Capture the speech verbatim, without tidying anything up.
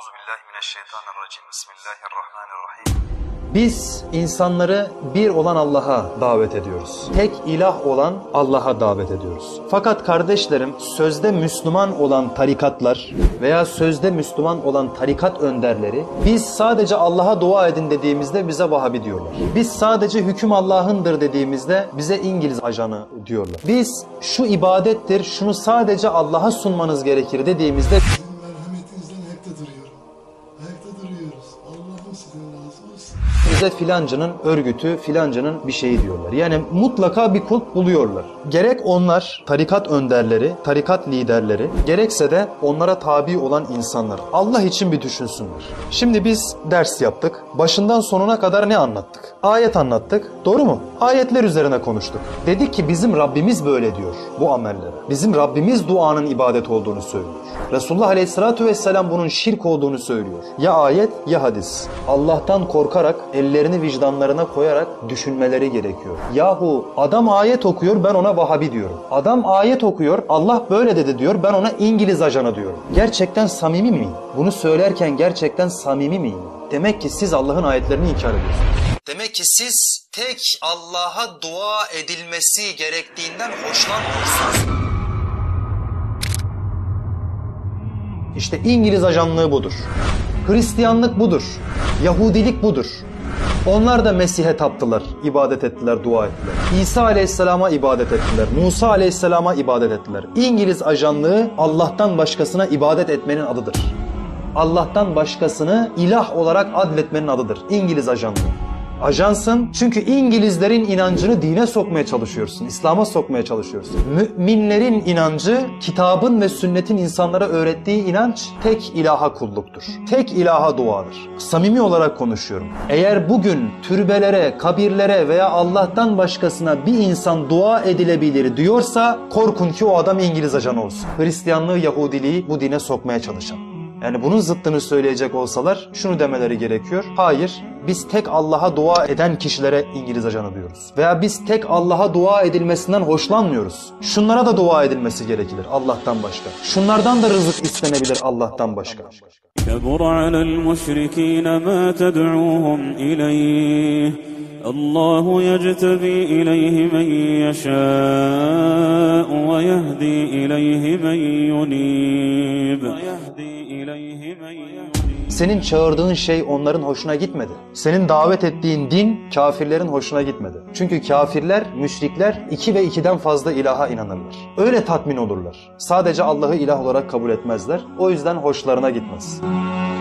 Euzubillahimineşşeytanirracim. Bismillahirrahmanirrahim. Biz insanları bir olan Allah'a davet ediyoruz. Tek ilah olan Allah'a davet ediyoruz. Fakat kardeşlerim, sözde Müslüman olan tarikatlar veya sözde Müslüman olan tarikat önderleri, biz sadece Allah'a dua edin dediğimizde bize Vahabi diyorlar. Biz sadece hüküm Allah'ındır dediğimizde bize İngiliz ajanı diyorlar. Biz şu ibadettir, şunu sadece Allah'a sunmanız gerekir dediğimizde merhametinizden ayakta duruyorum. Ayakta duruyoruz. Allah'ım sizden razı olsun. bize filancının örgütü, filancının bir şeyi diyorlar. Yani mutlaka bir kulp buluyorlar. Gerek onlar, tarikat önderleri, tarikat liderleri, gerekse de onlara tabi olan insanlar. Allah için bir düşünsünler. Şimdi biz ders yaptık. Başından sonuna kadar ne anlattık? Ayet anlattık. Doğru mu? Ayetler üzerine konuştuk. Dedik ki bizim Rabbimiz böyle diyor bu amellere. Bizim Rabbimiz duanın ibadet olduğunu söylüyor. Resulullah Aleyhisselatü Vesselam bunun şirk olduğunu söylüyor. Ya ayet ya hadis. Allah'tan korkarak, ellerini vicdanlarına koyarak düşünmeleri gerekiyor. Yahu adam ayet okuyor, ben ona Vahabi diyorum. Adam ayet okuyor, Allah böyle dedi diyor, ben ona İngiliz ajanı diyorum. Gerçekten samimi miyim? Bunu söylerken gerçekten samimi miyim? Demek ki siz Allah'ın ayetlerini inkar ediyorsunuz. Demek ki siz tek Allah'a dua edilmesi gerektiğinden hoşlanmıyorsunuz. İşte İngiliz ajanlığı budur. Hristiyanlık budur. Yahudilik budur. Onlar da Mesih'e taptılar, ibadet ettiler, dua ettiler. İsa Aleyhisselam'a ibadet ettiler, Musa Aleyhisselam'a ibadet ettiler. İngiliz ajanlığı Allah'tan başkasına ibadet etmenin adıdır. Allah'tan başkasını ilah olarak adletmenin adıdır. İngiliz ajanlığı. Ajansın çünkü İngilizlerin inancını dine sokmaya çalışıyorsun, İslam'a sokmaya çalışıyorsun. Müminlerin inancı, kitabın ve sünnetin insanlara öğrettiği inanç tek ilaha kulluktur. Tek ilaha duadır. Samimi olarak konuşuyorum. Eğer bugün türbelere, kabirlere veya Allah'tan başkasına bir insan dua edilebilir diyorsa korkun ki o adam İngiliz ajanı olsun. Hristiyanlığı, Yahudiliği bu dine sokmaya çalışan. Yani bunun zıttını söyleyecek olsalar şunu demeleri gerekiyor. Hayır, biz tek Allah'a dua eden kişilere İngiliz ajanı diyoruz. Veya biz tek Allah'a dua edilmesinden hoşlanmıyoruz. Şunlara da dua edilmesi gerekir Allah'tan başka. Şunlardan da rızık istenebilir Allah'tan başka. كَبُرَ عَلَى الْمُشْرِكِينَ مَا تَدْعُوهُمْ إِلَيْهِ اللَّهُ يَجْتَبِي إِلَيْهِ مَنْ يَشَاءُ وَيَهْدِي إِلَيْهِ مَنْ يُنِيبُ Senin çağırdığın şey onların hoşuna gitmedi. Senin davet ettiğin din kafirlerin hoşuna gitmedi. Çünkü kafirler, müşrikler iki ve ikiden fazla ilaha inanırlar. Öyle tatmin olurlar. Sadece Allah'ı ilah olarak kabul etmezler. O yüzden hoşlarına gitmez.